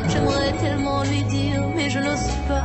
J'aimerais tellement lui dire, mais je n'ose pas.